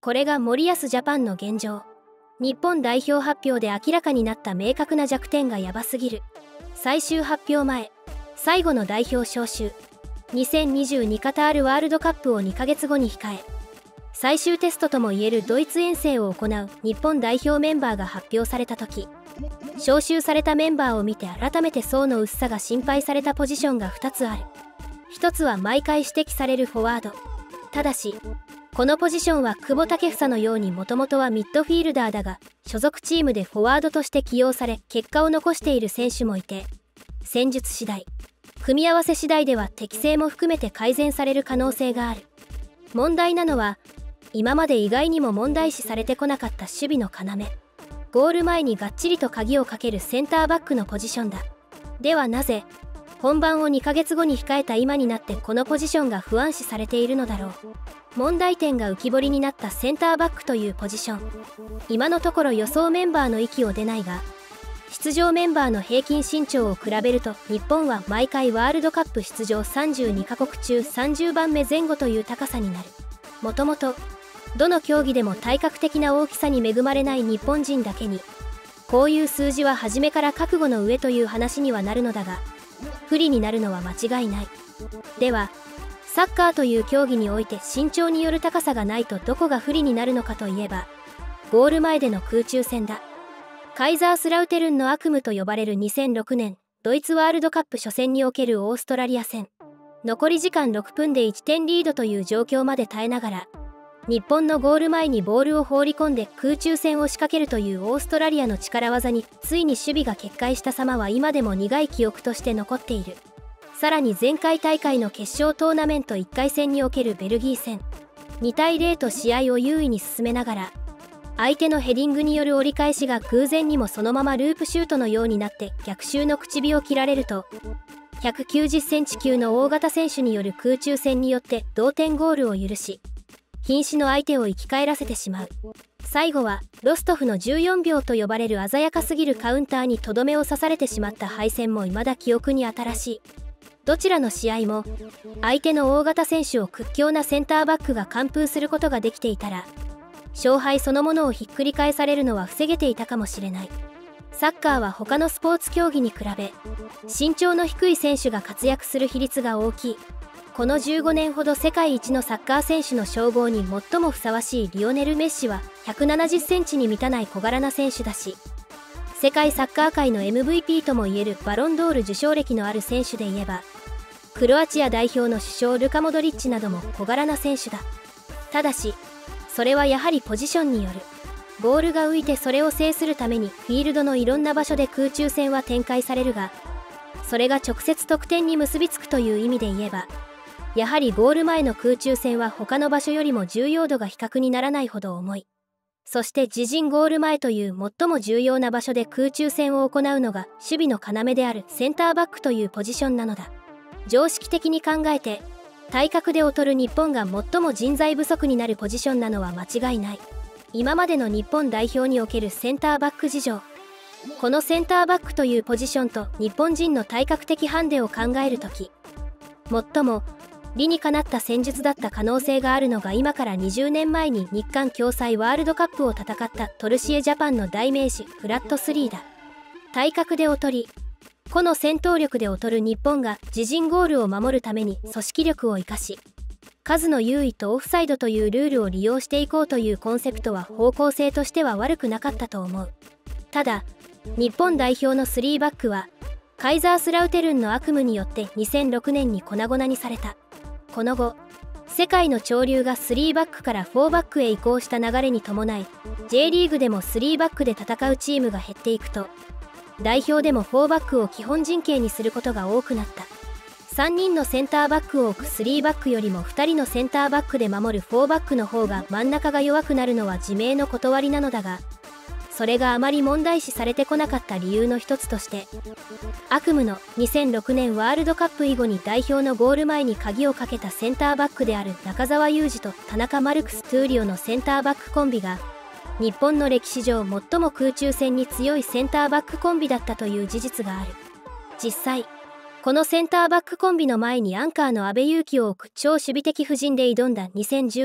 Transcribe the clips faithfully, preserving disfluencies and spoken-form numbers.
これが森保ジャパンの現状。日本代表発表で明らかになった明確な弱点がヤバすぎる。最終発表前、最後の代表招集。にせんにじゅうにカタールワールドカップをにかげつごに控え、最終テストともいえるドイツ遠征を行う日本代表メンバーが発表された時、招集されたメンバーを見て改めて層の薄さが心配されたポジションがふたつある。ひとつは毎回指摘されるフォワード。ただしこのポジションは久保建英のようにもともとはミッドフィールダーだが、所属チームでフォワードとして起用され結果を残している選手もいて、戦術次第、組み合わせ次第では適性も含めて改善される可能性がある。問題なのは今まで意外にも問題視されてこなかった守備の要、ゴール前にがっちりと鍵をかけるセンターバックのポジションだ。ではなぜ本番をにかげつごに控えた今になってこのポジションが不安視されているのだろう。問題点が浮き彫りになったセンターバックというポジション。今のところ予想メンバーの域を出ないが、出場メンバーの平均身長を比べると日本は毎回ワールドカップ出場さんじゅうにカ国中さんじゅうばんめ前後という高さになる。もともとどの競技でも体格的な大きさに恵まれない日本人だけに、こういう数字は初めから覚悟の上という話にはなるのだが、不利になるのは間違いない。ではサッカーという競技において身長による高さがないとどこが不利になるのかといえば、ゴール前での空中戦だ。カイザースラウテルンの悪夢と呼ばれるにせんろくねんドイツワールドカップ初戦におけるオーストラリア戦、残り時間ろくふんでいってんリードという状況まで耐えながら、日本のゴール前にボールを放り込んで空中戦を仕掛けるというオーストラリアの力技についに守備が決壊した様は今でも苦い記憶として残っている。さらに前回大会の決勝トーナメントいっかい戦におけるベルギー戦、にたいゼロと試合を優位に進めながら、相手のヘディングによる折り返しが偶然にもそのままループシュートのようになって逆襲の口火を切られると、ひゃくきゅうじゅっセンチ級の大型選手による空中戦によって同点ゴールを許し、瀕死の相手を生き返らせてしまう。最後はロストフのじゅうよんびょうと呼ばれる鮮やかすぎるカウンターにとどめを刺されてしまった敗戦も未だ記憶に新しい。どちらの試合も相手の大型選手を屈強なセンターバックが完封することができていたら、勝敗そのものをひっくり返されるのは防げていたかもしれない。サッカーは他のスポーツ競技に比べ身長の低い選手が活躍する比率が大きい。このじゅうごねんほど世界一のサッカー選手の称号に最もふさわしいリオネル・メッシはひゃくななじゅっセンチに満たない小柄な選手だし、世界サッカー界の エムブイピー ともいえるバロンドール受賞歴のある選手で言えば、クロアチア代表の主将ルカ・モドリッチなども小柄な選手だ。ただしそれはやはりポジションによる。ボールが浮いてそれを制するためにフィールドのいろんな場所で空中戦は展開されるが、それが直接得点に結びつくという意味で言えば、やはりゴール前の空中戦は他の場所よりも重要度が比較にならないほど重い。そして自陣ゴール前という最も重要な場所で空中戦を行うのが守備の要であるセンターバックというポジションなのだ。常識的に考えて体格で劣る日本が最も人材不足になるポジションなのは間違いない。今までの日本代表におけるセンターバック事情、このセンターバックというポジションと日本人の体格的ハンデを考えるとき、最も理にかなった戦術だった可能性があるのが今からにじゅうねんまえに日韓共催ワールドカップを戦ったトルシエジャパンの代名詞フラットスリーだ。体格で劣り個の戦闘力で劣る日本が自陣ゴールを守るために組織力を生かし、数の優位とオフサイドというルールを利用していこうというコンセプトは方向性としては悪くなかったと思う。ただ日本代表のスリーバックはカイザースラウテルンの悪夢によってにせんろくねんに粉々にされた。この後世界の潮流がスリーバックからフォーバックへ移行した流れに伴い J リーグでもスリーバックで戦うチームが減っていくと、代表でもフォーバックを基本陣形にすることが多くなった。さんにんのセンターバックを置くスリーバックよりもふたりのセンターバックで守るフォーバックの方が真ん中が弱くなるのは自明の断りなのだが、それがあまり問題視されてこなかった理由の一つとして、悪夢のにせんろくねんワールドカップ以後に代表のゴール前に鍵をかけたセンターバックである中澤佑二と田中マルクス・トゥーリオのセンターバックコンビが日本の歴史上最も空中戦に強いセンターバックコンビだったという事実がある。実際このセンターバックコンビの前にアンカーの阿部勇樹を置く超守備的布陣で挑んだにせんじゅうねん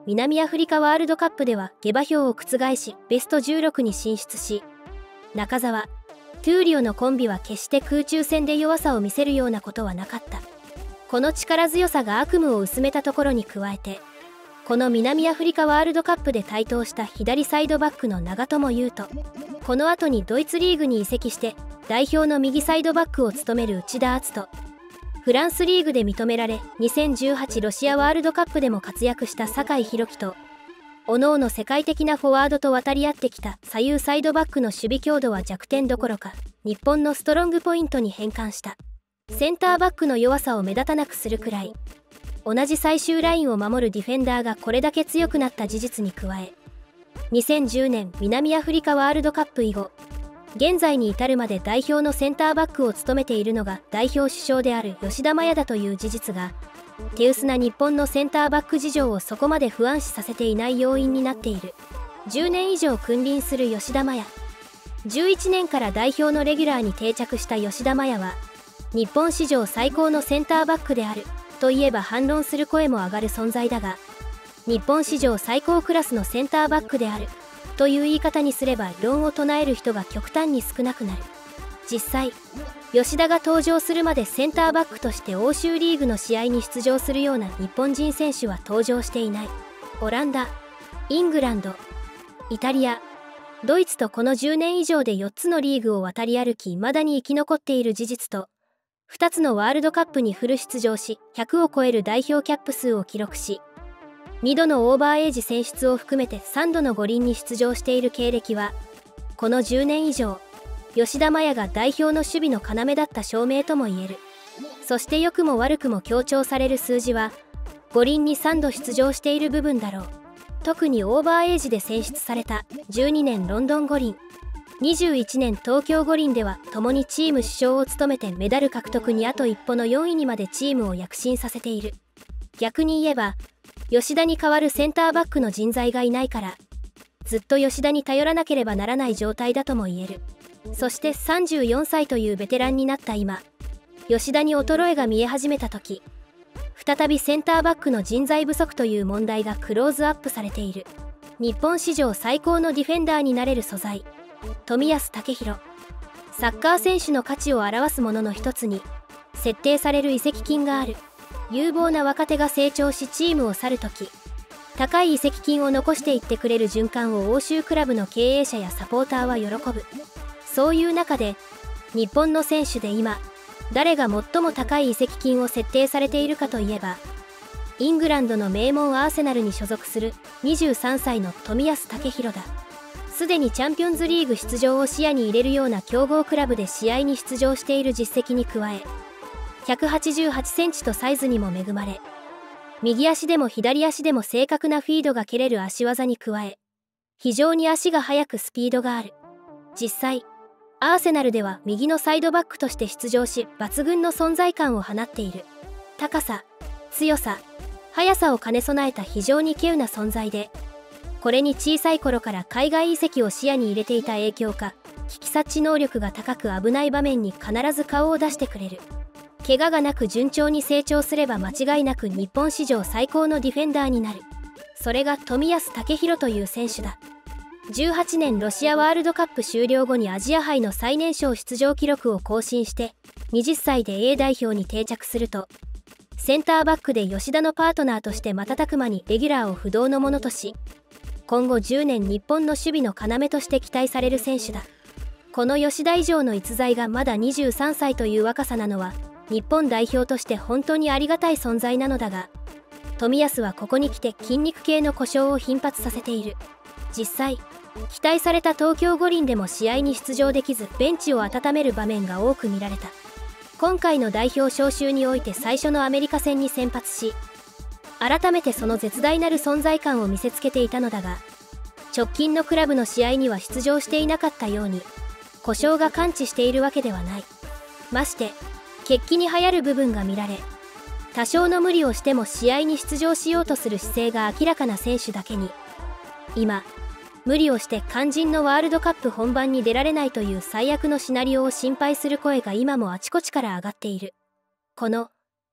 南アフリカワールドカップでは下馬評を覆しベストじゅうろくに進出し、中澤、トゥーリオのコンビは決して空中戦で弱さを見せるようなことはなかった。この力強さが悪夢を薄めたところに加えて、この南アフリカワールドカップで台頭した左サイドバックの長友佑都、この後にドイツリーグに移籍して代表の右サイドバックを務める内田篤人、フランスリーグで認められにせんじゅうはちロシアワールドカップでも活躍した酒井宏樹と、各々世界的なフォワードと渡り合ってきた左右サイドバックの守備強度は弱点どころか日本のストロングポイントに変換した。センターバックの弱さを目立たなくするくらい、同じ最終ラインを守るディフェンダーがこれだけ強くなった事実に加え、にせんじゅうねん南アフリカワールドカップ以後、現在に至るまで代表のセンターバックを務めているのが代表主将である吉田麻也だという事実が、手薄な日本のセンターバック事情をそこまで不安視させていない要因になっている。じゅうねん以上君臨する吉田麻也。じゅういちねんから代表のレギュラーに定着した吉田麻也は、日本史上最高のセンターバックであるといえば反論する声も上がる存在だが、日本史上最高クラスのセンターバックであるという言い方にすれば論を唱える人が極端に少なくなる。実際、吉田が登場するまでセンターバックとして欧州リーグの試合に出場するような日本人選手は登場していない。オランダ、イングランド、イタリア、ドイツとこのじゅうねん以上でよっつのリーグを渡り歩き未だに生き残っている事実と、ふたつのワールドカップにフル出場しひゃくを超える代表キャップ数を記録し、にどのオーバーエイジ選出を含めてさんどの五輪に出場している経歴は、このじゅうねん以上、吉田麻也が代表の守備の要だった証明とも言える。そして良くも悪くも強調される数字は、五輪にさんど出場している部分だろう。特にオーバーエイジで選出されたじゅうにねんロンドン五輪、にじゅういちねん東京五輪では共にチーム主将を務めてメダル獲得にあと一歩のよんいにまでチームを躍進させている。逆に言えば、吉田に代わるセンターバックの人材がいないから、ずっと吉田に頼らなければならない状態だとも言える。そしてさんじゅうよんさいというベテランになった今、吉田に衰えが見え始めた時、再びセンターバックの人材不足という問題がクローズアップされている。日本史上最高のディフェンダーになれる素材、冨安健洋。サッカー選手の価値を表すものの一つに、設定される移籍金がある。有望な若手が成長しチームを去るとき、高い移籍金を残していってくれる循環を欧州クラブの経営者やサポーターは喜ぶ。そういう中で、日本の選手で今、誰が最も高い移籍金を設定されているかといえば、イングランドの名門アーセナルに所属するにじゅうさんさいの冨安健洋だ。すでにチャンピオンズリーグ出場を視野に入れるような強豪クラブで試合に出場している実績に加え、ひゃくはちじゅうはちセンチとサイズにも恵まれ、右足でも左足でも正確なフィードが蹴れる足技に加え、非常に足が速くスピードがある。実際、アーセナルでは右のサイドバックとして出場し、抜群の存在感を放っている。高さ、強さ、速さを兼ね備えた非常に稀有な存在で、これに小さい頃から海外移籍を視野に入れていた影響か、危機察知能力が高く危ない場面に必ず顔を出してくれる。怪我がなく順調に成長すれば間違いなく日本史上最高のディフェンダーになる。それが冨安健洋という選手だ。じゅうはちねんロシアワールドカップ終了後にアジア杯の最年少出場記録を更新して、はたちで A 代表に定着すると、センターバックで吉田のパートナーとして瞬く間にレギュラーを不動のものとし、今後じゅうねん日本の守備の要として期待される選手だ。この吉田以上の逸材がまだにじゅうさんさいという若さなのは、日本代表として本当にありがたい存在なのだが、冨安はここに来て筋肉系の故障を頻発させている。実際、期待された東京五輪でも試合に出場できずベンチを温める場面が多く見られた。今回の代表招集において最初のアメリカ戦に先発し、改めてその絶大なる存在感を見せつけていたのだが、直近のクラブの試合には出場していなかったように、故障が完治しているわけではない。まして、決起に流行る部分が見られ、多少の無理をしても試合に出場しようとする姿勢が明らかな選手だけに、今、無理をして肝心のワールドカップ本番に出られないという最悪のシナリオを心配する声が今もあちこちから上がっている。この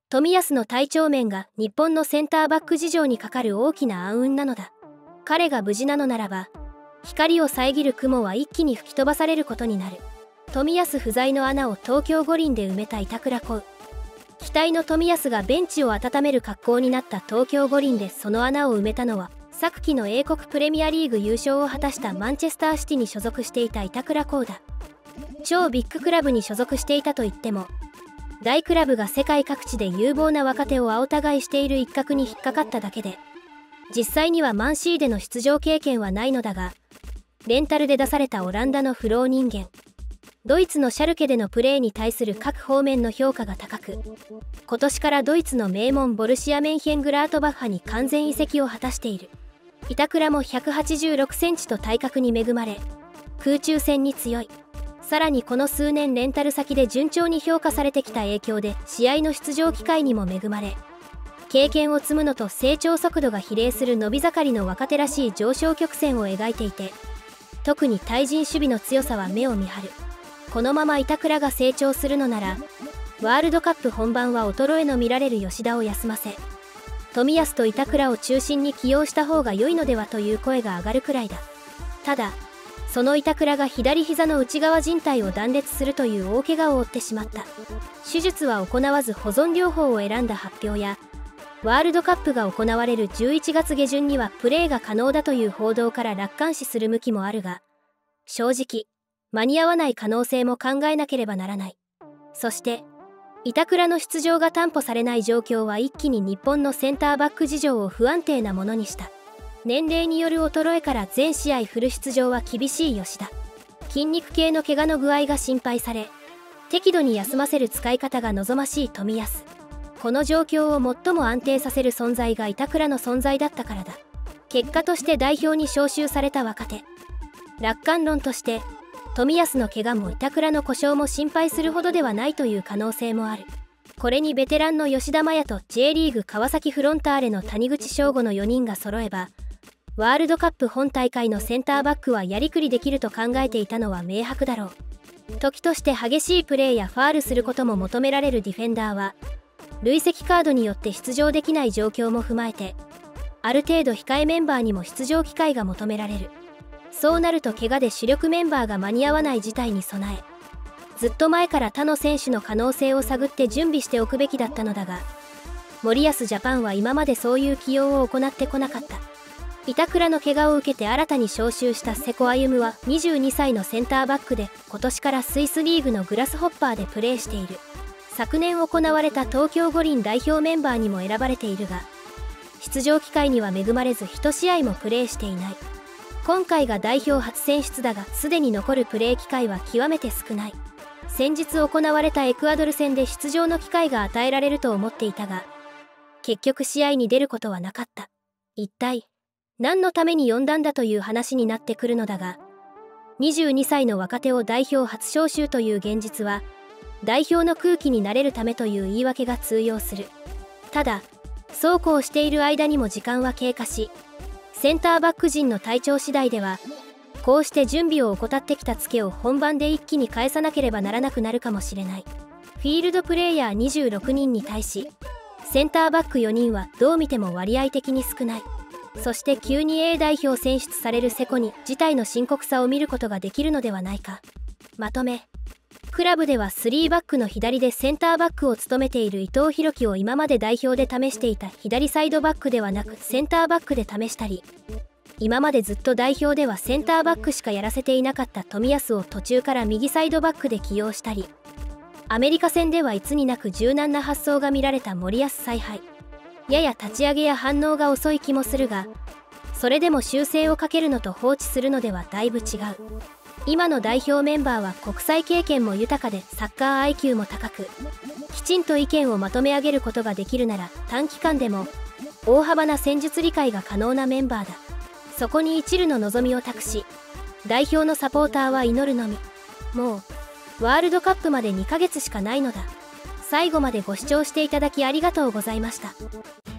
冨安の体調面が日本のセンターバック事情にかかる大きな暗雲なのだ。彼が無事なのならば、光を遮る雲は一気に吹き飛ばされることになる。冨安不在の穴を東京五輪で埋めた板倉滉。期待の冨安がベンチを温める格好になった東京五輪でその穴を埋めたのは、昨季の英国プレミアリーグ優勝を果たしたマンチェスターシティに所属していた板倉滉だ。超ビッグクラブに所属していたといっても、大クラブが世界各地で有望な若手を青互いしている一角に引っかかっただけで、実際にはマンシーでの出場経験はないのだが、レンタルで出されたオランダの不老人間、ドイツのシャルケでのプレーに対する各方面の評価が高く、今年からドイツの名門ボルシアメンヘングラートバッハに完全移籍を果たしている。板倉もひゃくはちじゅうろくセンチと体格に恵まれ、空中戦に強い。さらにこの数年レンタル先で順調に評価されてきた影響で試合の出場機会にも恵まれ、経験を積むのと成長速度が比例する伸び盛りの若手らしい上昇曲線を描いていて、特に対人守備の強さは目を見張る。このまま板倉が成長するのなら、ワールドカップ本番は衰えの見られる吉田を休ませ、冨安と板倉を中心に起用した方が良いのではという声が上がるくらいだ。ただ、その板倉が左膝の内側靭帯を断裂するという大怪我を負ってしまった。手術は行わず保存療法を選んだ発表や、ワールドカップが行われるじゅういちがつ下旬にはプレーが可能だという報道から楽観視する向きもあるが、正直、間に合わない可能性も考えなければならない。そして、板倉の出場が担保されない状況は一気に日本のセンターバック事情を不安定なものにした。年齢による衰えから全試合フル出場は厳しい吉田。筋肉系の怪我の具合が心配され、適度に休ませる使い方が望ましい冨安。この状況を最も安定させる存在が板倉の存在だったからだ。結果として代表に招集された若手。楽観論として、冨安の怪我も板倉の故障も心配するほどではないという可能性もある。これにベテランの吉田麻也と J リーグ川崎フロンターレの谷口彰悟のよにんが揃えば、ワールドカップ本大会のセンターバックはやりくりできると考えていたのは明白だろう。時として激しいプレーやファールすることも求められるディフェンダーは、累積カードによって出場できない状況も踏まえて、ある程度控えメンバーにも出場機会が求められる。そうなると怪我で主力メンバーが間に合わない事態に備え、ずっと前から他の選手の可能性を探って準備しておくべきだったのだが、森保ジャパンは今までそういう起用を行ってこなかった。板倉の怪我を受けて新たに招集した瀬古歩夢はにじゅうにさいのセンターバックで、今年からスイスリーグのグラスホッパーでプレーしている。昨年行われた東京五輪代表メンバーにも選ばれているが、出場機会には恵まれず一試合もプレーしていない。今回が代表初選出だが、すでに残るプレー機会は極めて少ない。先日行われたエクアドル戦で出場の機会が与えられると思っていたが、結局試合に出ることはなかった。一体何のために呼んだんだという話になってくるのだが、にじゅうにさいの若手を代表初招集という現実は、代表の空気になれるためという言い訳が通用する。ただ、そうこうしている間にも時間は経過し、センターバック陣の体調次第では、こうして準備を怠ってきたツケを本番で一気に返さなければならなくなるかもしれない。フィールドプレイヤーにじゅうろくにんに対し、センターバックよにんはどう見ても割合的に少ない。そして急に A 代表選出される瀬古に事態の深刻さを見ることができるのではないか。まとめ。クラブではスリーバックの左でセンターバックを務めている伊藤洋輝を今まで代表で試していた左サイドバックではなくセンターバックで試したり、今までずっと代表ではセンターバックしかやらせていなかった冨安を途中から右サイドバックで起用したり、アメリカ戦ではいつになく柔軟な発想が見られた森保采配。やや立ち上げや反応が遅い気もするが、それでも修正をかけるのと放置するのではだいぶ違う。今の代表メンバーは国際経験も豊かでサッカー アイキュー も高く、きちんと意見をまとめ上げることができるなら短期間でも大幅な戦術理解が可能なメンバーだ。そこに一縷の望みを託し、代表のサポーターは祈るのみ。もうワールドカップまでにかげつしかないのだ。最後までご視聴していただきありがとうございました。